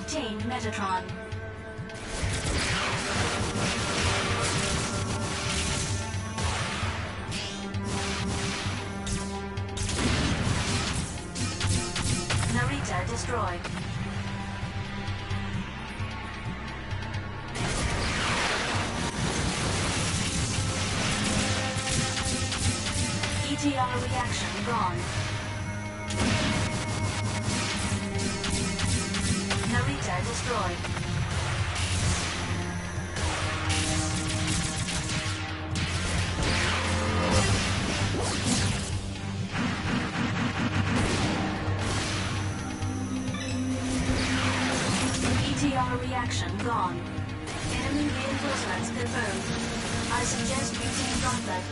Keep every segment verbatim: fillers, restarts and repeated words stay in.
Obtained Metatron. Narita destroyed. E T R reaction gone. Narita destroyed. E T R reaction gone. Enemy reinforcements confirmed. I suggest using Gauntlet.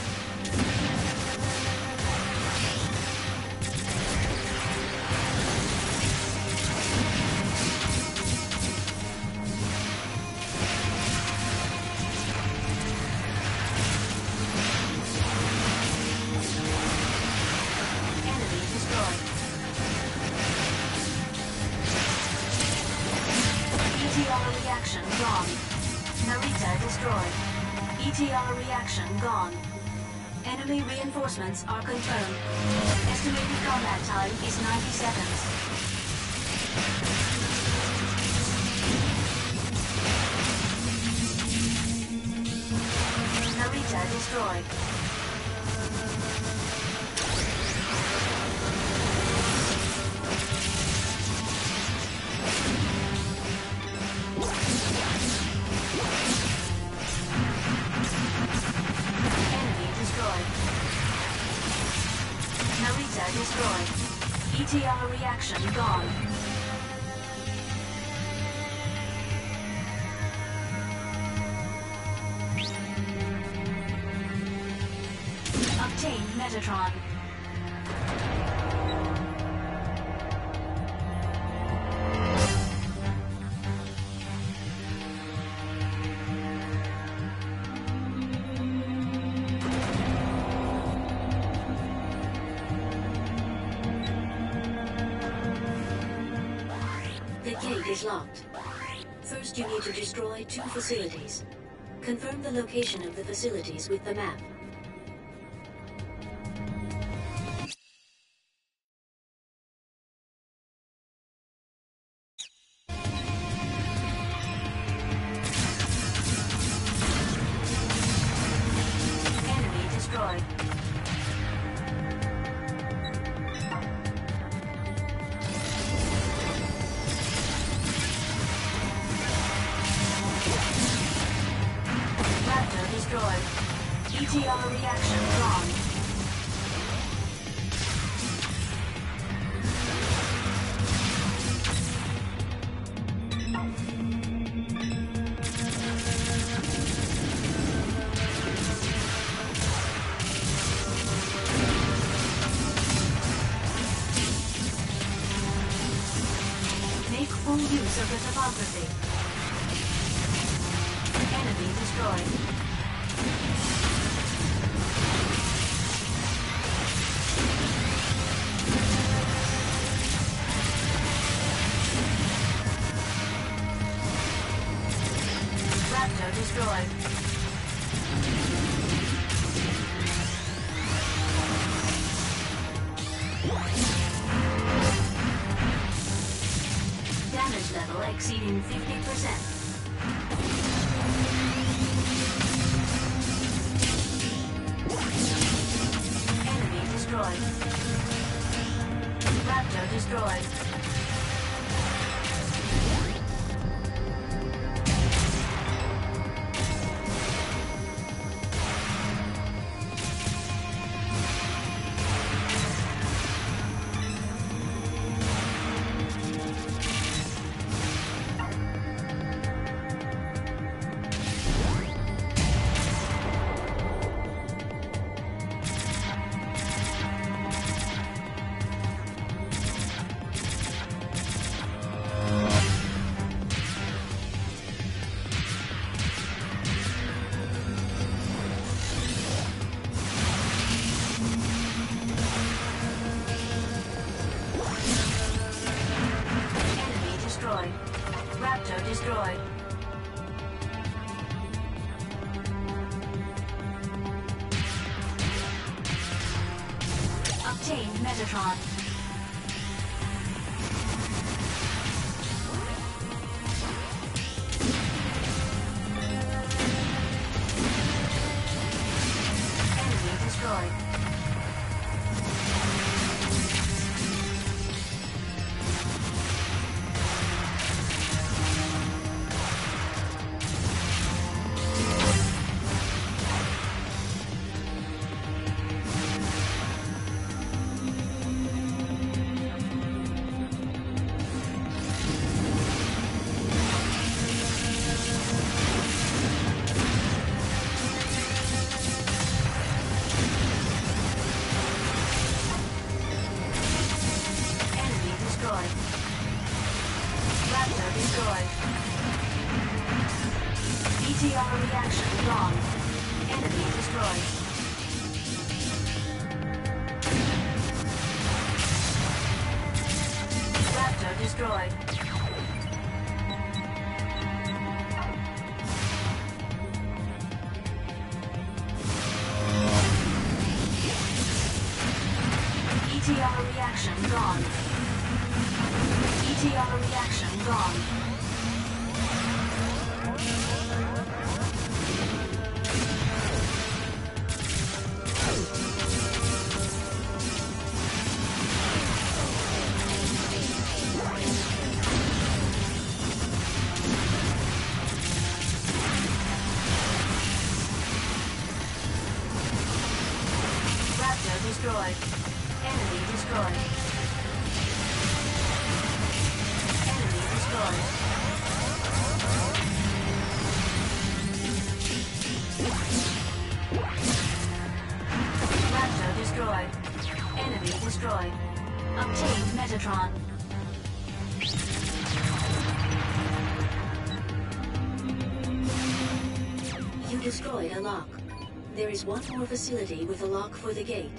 E T R reaction gone. Narita destroyed. E T R reaction gone. Enemy reinforcements are confirmed. Estimated combat time is ninety seconds. Narita destroyed. Destroyed. E T R reaction gone. Obtained Metatron. The gate is locked. First, you need to destroy two facilities. Confirm the location of the facilities with the map. Enemy destroyed. Destroyed. E T R reaction gone. Make full use of the topography. Enemy destroyed. Raptor destroyed. Damage level exceeding fifty percent. Enemy destroyed. Raptor destroyed. Obtained Metatron. Enemy destroyed. Raptor destroyed. E T R reaction gone. Enemy destroyed. Raptor destroyed. E T R reaction gone. E T R reaction gone. Raptor destroyed. Enemy destroyed. Enemy destroyed. Raptor destroyed. Enemy destroyed. Obtained Metatron. You destroyed a lock. There is one more facility with a lock for the gate.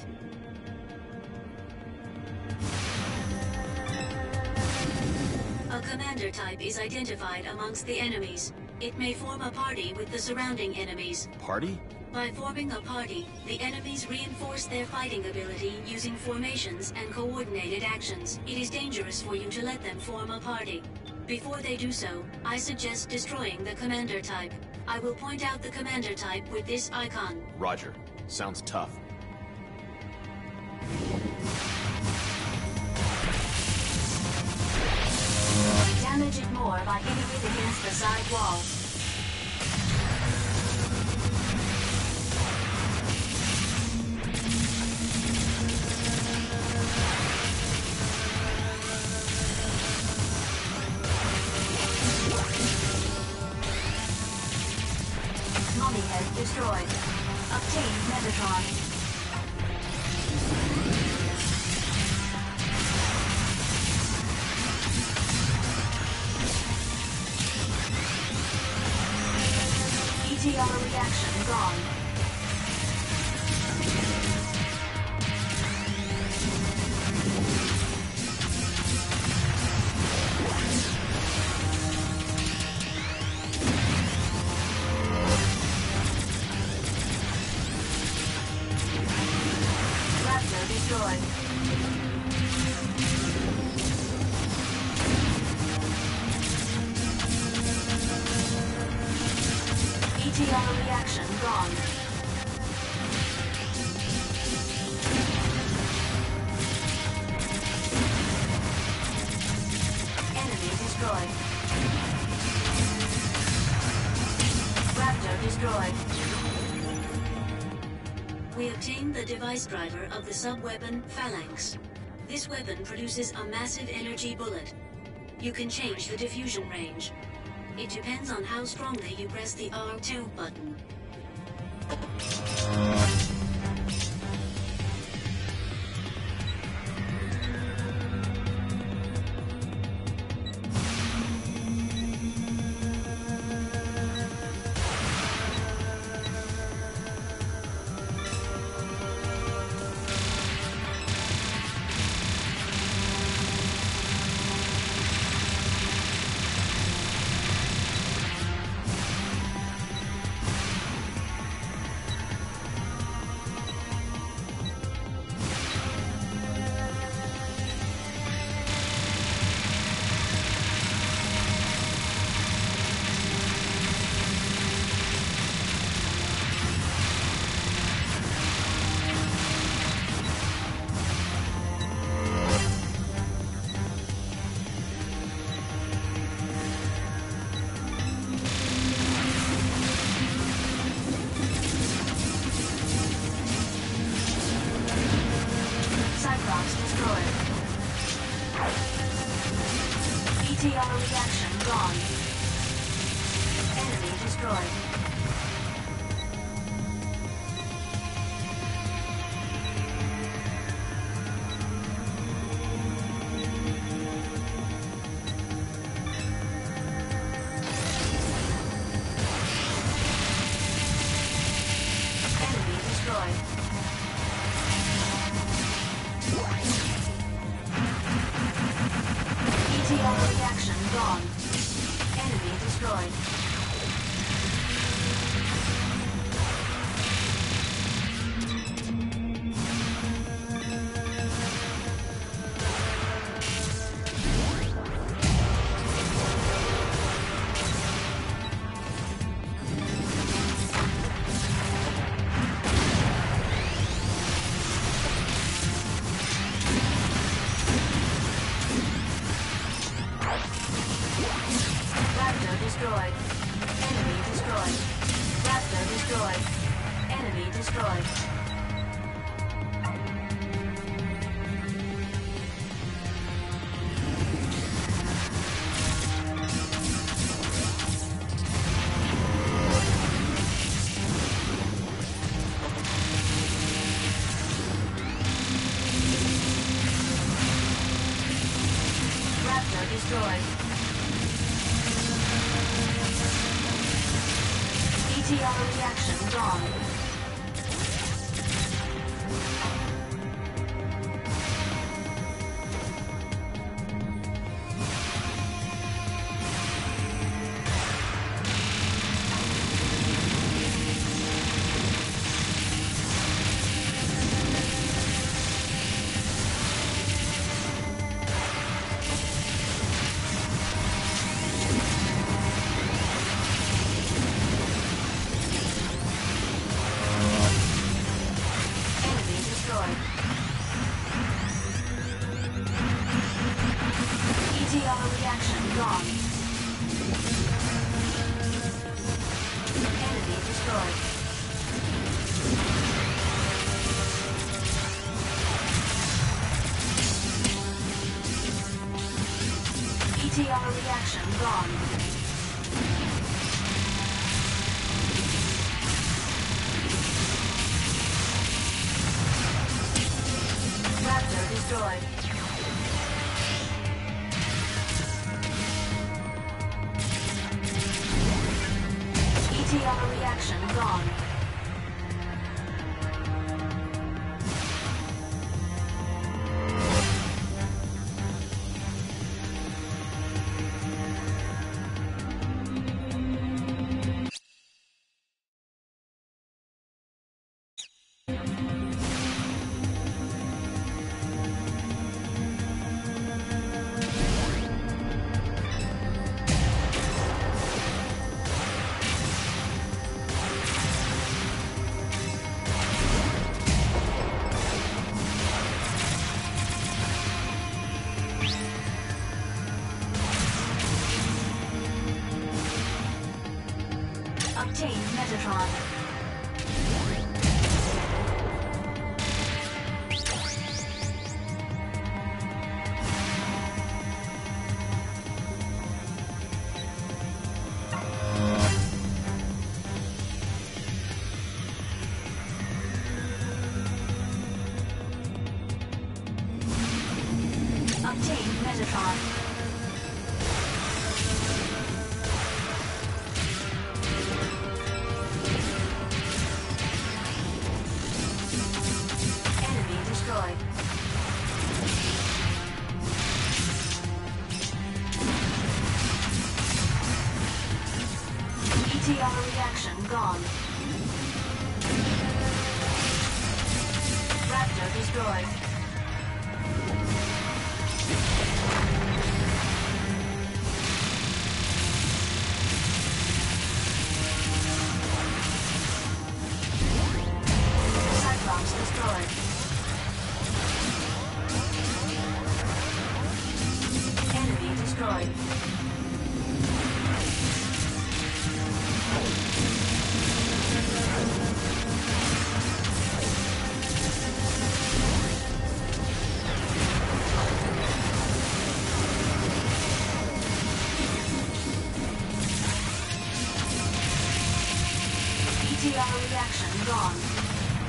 A commander type is identified amongst the enemies. It may form a party with the surrounding enemies. Party? By forming a party, the enemies reinforce their fighting ability using formations and coordinated actions. It is dangerous for you to let them form a party. Before they do so, I suggest destroying the commander type. I will point out the commander type with this icon. Roger. Sounds tough. Damage it more by hitting it against the side wall. Mummy head destroyed. Obtained Metatron. E T R reaction gone. Raptor destroyed. E T R reaction gone. Enemy destroyed. Raptor destroyed. We obtained the device driver of the sub-weapon Phalanx. This weapon produces a massive energy bullet. You can change the diffusion range. It depends on how strongly you press the R two button. Cyclops destroyed. E T R reaction gone. Enemy destroyed. Enemy destroyed. E T R reaction gone. Enemy destroyed. Raptor destroyed. Enemy destroyed. Raptor destroyed. Enemy destroyed. Raptor destroyed. E T R reaction gone. Enemy destroyed. E T R reaction gone. Enemy destroyed. E T R reaction gone. Raptor destroyed. E T R reaction gone. Obtain Metatron. Obtain Metatron. Enemy destroyed. E T R reaction gone. Raptor destroyed. Cyclops destroyed. Enemy destroyed.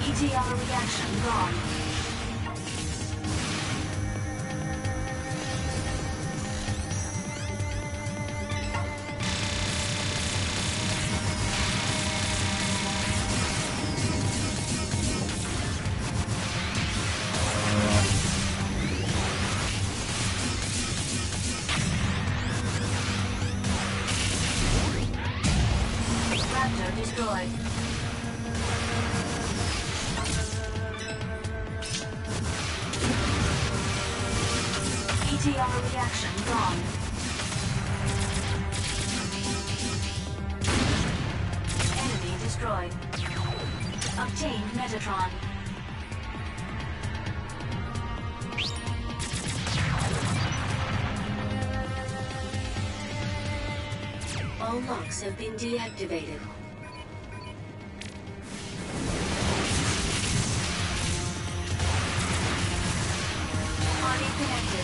E T R reaction gone. Raptor destroyed. E T R reaction gone. Enemy destroyed. Obtain Metatron. All locks have been deactivated. Party connected.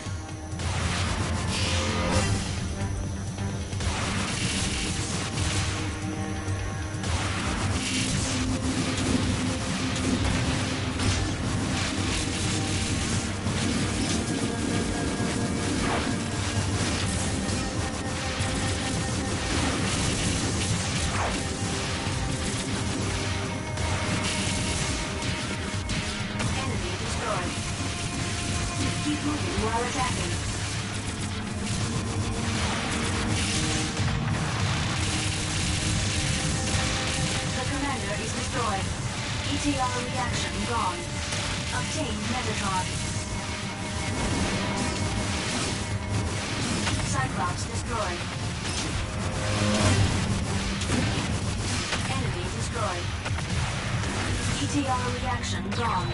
Enemy destroyed. Keep moving while attacking. The commander is destroyed. E T R reaction gone. Obtain Metatron. Cyclops destroyed. Enemy destroyed. E T R reaction gone.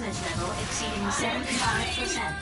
damage level exceeding seventy-five percent.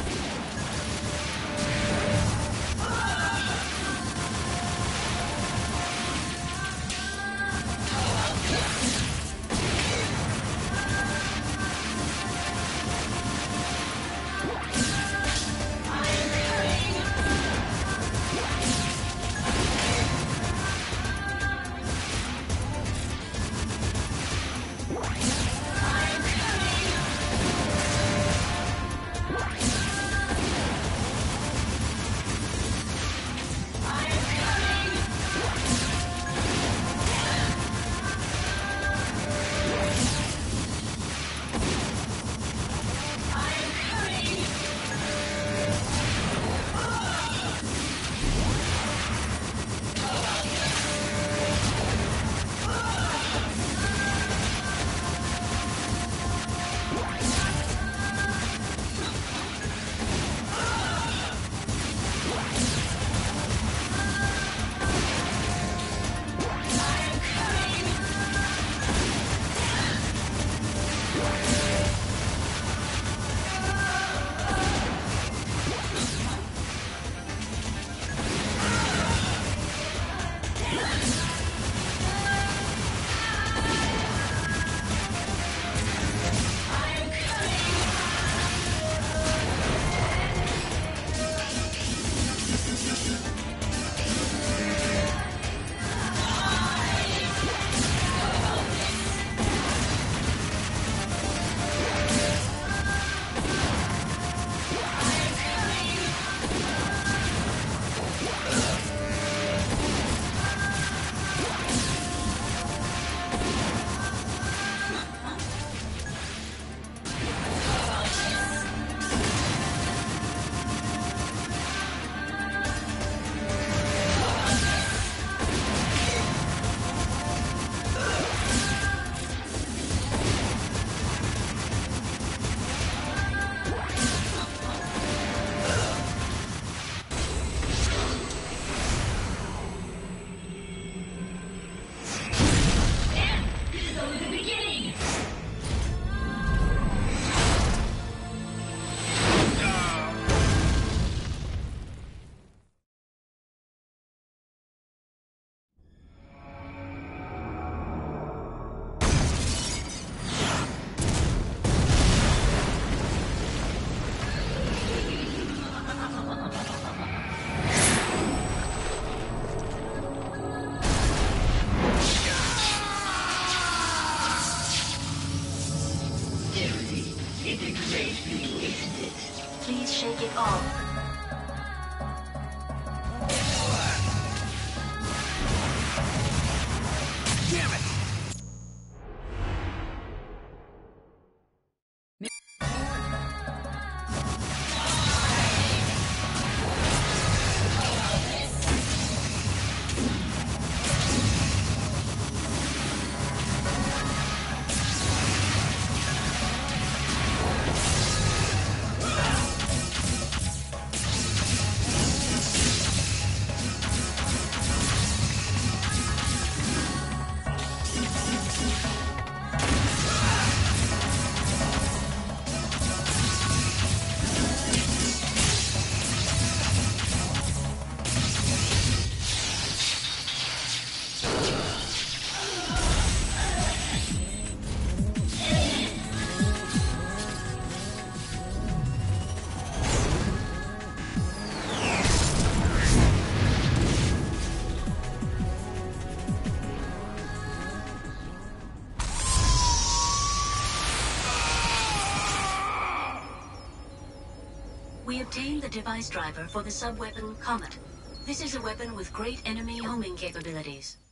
Please shake it off. Damn it! We obtained the device driver for the sub-weapon Comet. This is a weapon with great enemy homing capabilities.